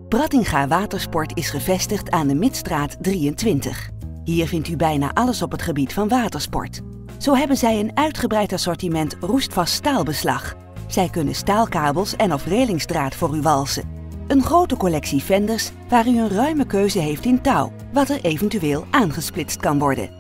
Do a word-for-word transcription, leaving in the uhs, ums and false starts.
Brattinga Watersport is gevestigd aan de Midstraat drieëntwintig. Hier vindt u bijna alles op het gebied van watersport. Zo hebben zij een uitgebreid assortiment roestvast staalbeslag. Zij kunnen staalkabels en of relingsdraad voor u walsen. Een grote collectie venders waar u een ruime keuze heeft in touw, wat er eventueel aangesplitst kan worden.